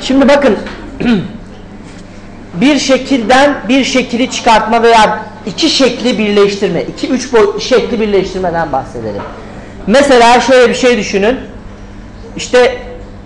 Şimdi bakın bir şekilden bir şekli çıkartma veya iki şekli birleştirme, üç şekli birleştirmeden bahsedelim. Mesela şöyle bir şey düşünün. İşte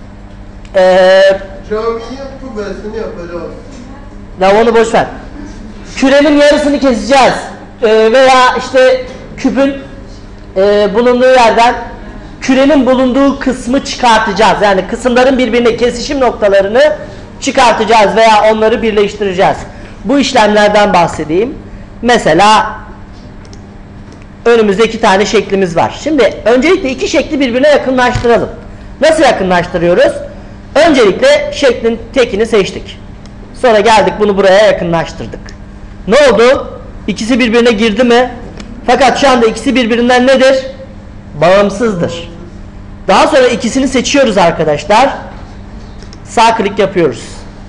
camiye kubbesini yapacağız. Ya onu boş ver. Kürenin yarısını keseceğiz. Veya işte küpün bulunduğu yerden kürenin bulunduğu kısmı çıkartacağız. Yani kısımların birbirine kesişim noktalarını çıkartacağız veya onları birleştireceğiz. Bu işlemlerden bahsedeyim. Mesela önümüzde iki tane şeklimiz var. Şimdi öncelikle iki şekli birbirine yakınlaştıralım. Nasıl yakınlaştırıyoruz? Öncelikle şeklin tekini seçtik. Sonra geldik bunu buraya yakınlaştırdık. Ne oldu? İkisi birbirine girdi mi? Fakat şu anda ikisi birbirinden nedir? Bağımsızdır. Daha sonra ikisini seçiyoruz arkadaşlar. Sağ klik yapıyoruz.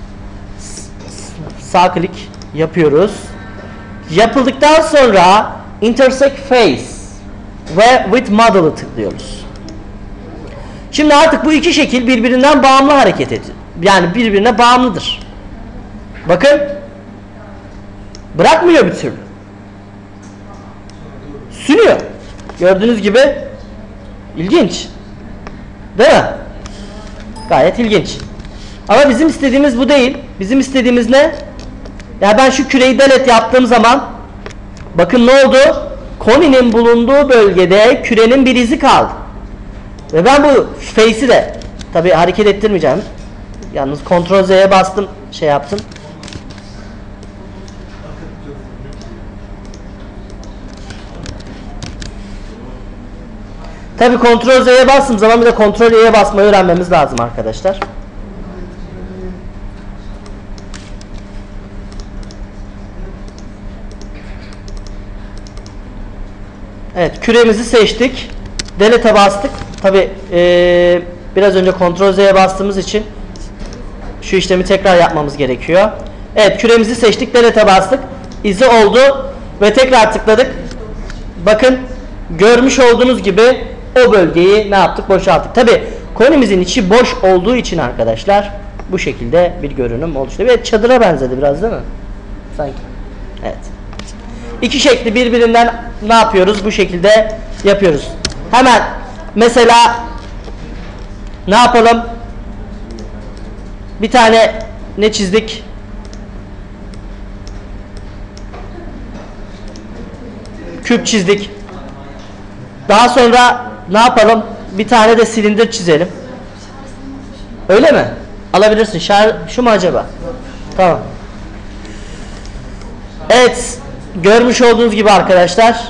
Sağ klik yapıyoruz. Yapıldıktan sonra intersect face ve with model'ı tıklıyoruz. Şimdi artık bu iki şekil birbirinden bağımlı hareket ediyor. Yani birbirine bağımlıdır. Bakın. Bırakmıyor bir türlü. Sünüyor. Gördüğünüz gibi ilginç. Değil mi? Gayet ilginç. Ama bizim istediğimiz bu değil. Bizim istediğimiz ne? Ya ben şu küreyi delete yaptığım zaman bakın ne oldu? Koninin bulunduğu bölgede kürenin bir izi kaldı. Ve ben bu face'i de tabi hareket ettirmeyeceğim. Yalnız Ctrl Z'ye bastım, şey yaptım. Tabi Ctrl Z'ye bastığım zaman bir de Ctrl Y'ye basmayı öğrenmemiz lazım arkadaşlar. Evet, küremizi seçtik. Delete'e bastık. Tabi biraz önce Ctrl Z'ye bastığımız için şu işlemi tekrar yapmamız gerekiyor. Evet, küremizi seçtik. Delete'e bastık. İzi oldu ve tekrar tıkladık. Bakın görmüş olduğunuz gibi o bölgeyi ne yaptık? Boşalttık. Tabi konimizin içi boş olduğu için arkadaşlar bu şekilde bir görünüm oluştu. Ve çadıra benzedi biraz değil mi? Sanki. Evet. İki şekli birbirinden ne yapıyoruz? Bu şekilde yapıyoruz. Hemen mesela ne yapalım? Bir tane ne çizdik? Küp çizdik. Daha sonra ne yapalım? Bir tane de silindir çizelim. Öyle mi? Alabilirsin. Şu mu acaba? Tamam. Evet. Görmüş olduğunuz gibi arkadaşlar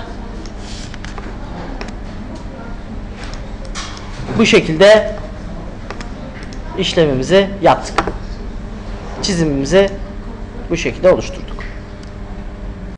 bu şekilde işlemimizi yaptık. Çizimimizi bu şekilde oluşturduk.